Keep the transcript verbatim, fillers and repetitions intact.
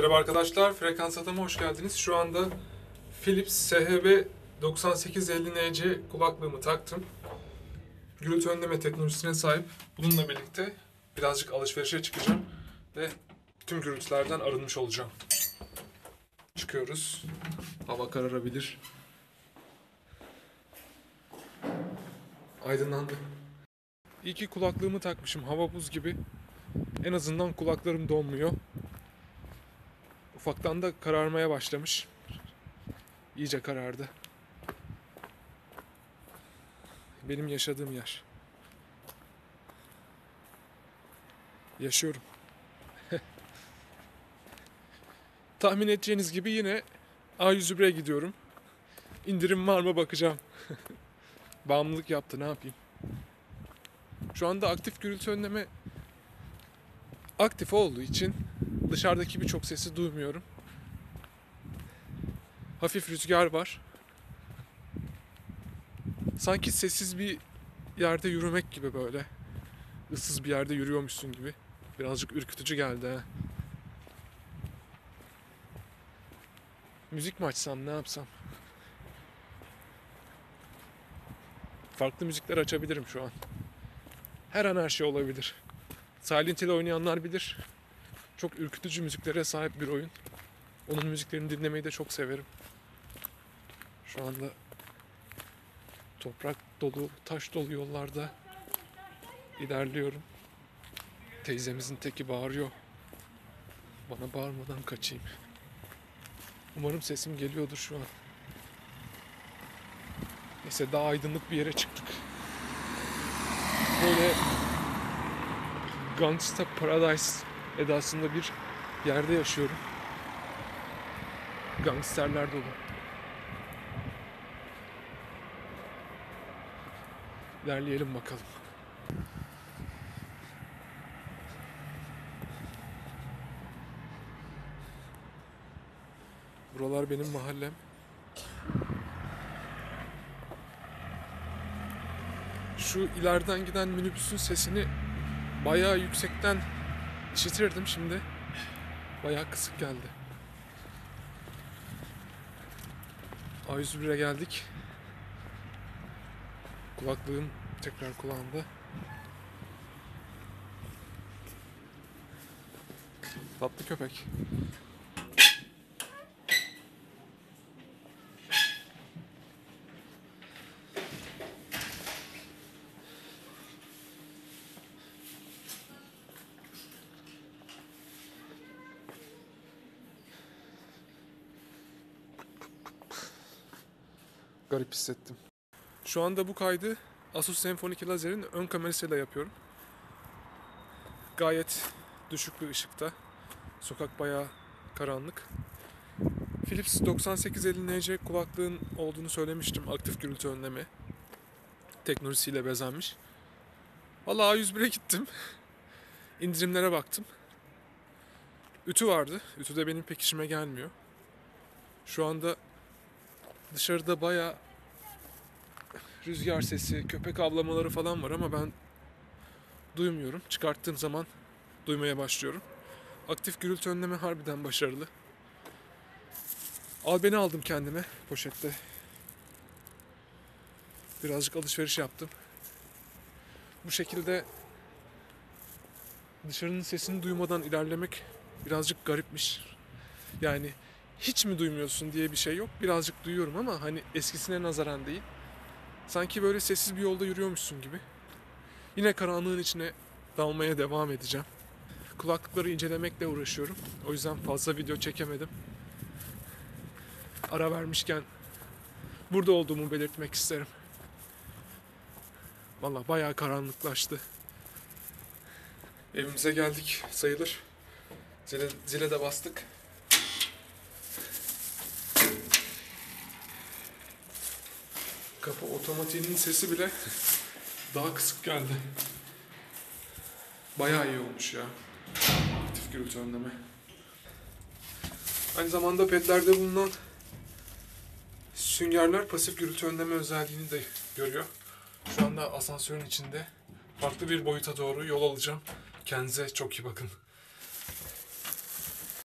Merhaba arkadaşlar, Frekans Adam'a hoş geldiniz. Şu anda Philips S H B doksan sekiz elli N C kulaklığımı taktım. Gürültü önleme teknolojisine sahip. Bununla birlikte birazcık alışverişe çıkacağım ve tüm gürültülerden arınmış olacağım. Çıkıyoruz. Hava kararabilir. Aydınlandı. İyi ki kulaklığımı takmışım. Hava buz gibi. En azından kulaklarım donmuyor. Ufaktan da kararmaya başlamış. İyice karardı. Benim yaşadığım yer. Yaşıyorum. Tahmin edeceğiniz gibi yine A yüz bire gidiyorum. İndirim var mı bakacağım. Bağımlılık yaptı, ne yapayım. Şu anda aktif gürültü önleme aktif olduğu için dışarıdaki birçok sesi duymuyorum. Hafif rüzgar var. Sanki sessiz bir yerde yürümek gibi böyle. Issız bir yerde yürüyormuşsun gibi. Birazcık ürkütücü geldi ha. Müzik mi açsam, ne yapsam? Farklı müzikler açabilirim şu an. Her an her şey olabilir. Silent Hill oynayanlar bilir. Çok ürkütücü müziklere sahip bir oyun. Onun müziklerini dinlemeyi de çok severim. Şu anda toprak dolu, taş dolu yollarda ilerliyorum. Teyzemizin teki bağırıyor. Bana bağırmadan kaçayım. Umarım sesim geliyordur şu an. Neyse, daha aydınlık bir yere çıktık. Böyle Gangsta Paradise edasında bir yerde yaşıyorum. Gangsterler dolu. İlerleyelim bakalım. Buralar benim mahallem. Şu ileriden giden minibüsün sesini bayağı yüksekten işitirdim, şimdi bayağı kısık geldi. A yüz bire geldik. Kulaklığım tekrar kulağımda. Tatlı köpek. Garip hissettim. Şu anda bu kaydı Asus Zenfone iki Lazer'in ön kamerasıyla yapıyorum. Gayet düşük bir ışıkta. Sokak bayağı karanlık. Philips doksan sekiz elli N C kulaklığın olduğunu söylemiştim. Aktif gürültü önleme teknolojisiyle bezenmiş. Vallahi A yüz bire gittim. İndirimlere baktım. Ütü vardı. Ütü de benim pek işime gelmiyor. Şu anda dışarıda bayağı rüzgar sesi, köpek avlamaları falan var ama ben duymuyorum. Çıkarttığım zaman duymaya başlıyorum. Aktif gürültü önleme harbiden başarılı. Al beni aldım kendime poşette. Birazcık alışveriş yaptım. Bu şekilde dışarının sesini duymadan ilerlemek birazcık garipmiş. Yani hiç mi duymuyorsun diye bir şey yok. Birazcık duyuyorum ama hani eskisine nazaran değil. Sanki böyle sessiz bir yolda yürüyormuşsun gibi. Yine karanlığın içine dalmaya devam edeceğim. Kulaklıkları incelemekle uğraşıyorum. O yüzden fazla video çekemedim. Ara vermişken burada olduğumu belirtmek isterim. Vallahi bayağı karanlıklaştı. Evimize geldik sayılır. Zile, zile de bastık. Kapı otomatiğinin sesi bile daha kısık geldi. Bayağı iyi olmuş ya. Aktif gürültü önleme. Aynı zamanda pedlerde bulunan süngerler pasif gürültü önleme özelliğini de görüyor. Şu anda asansörün içinde farklı bir boyuta doğru yol alacağım. Kendinize çok iyi bakın.